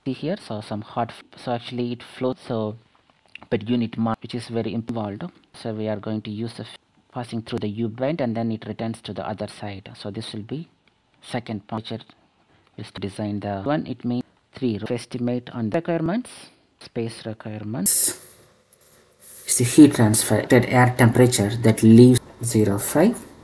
see here, so some hot, so actually it flows, so but unit mark, which is very involved. So we are going to use the passing through the U bend, and then it returns to the other side. So this will be second point, which is to design the one. It means 3 rows. Estimate on the requirements, space requirements. It's the heat transfer at air temperature that leaves 0.5.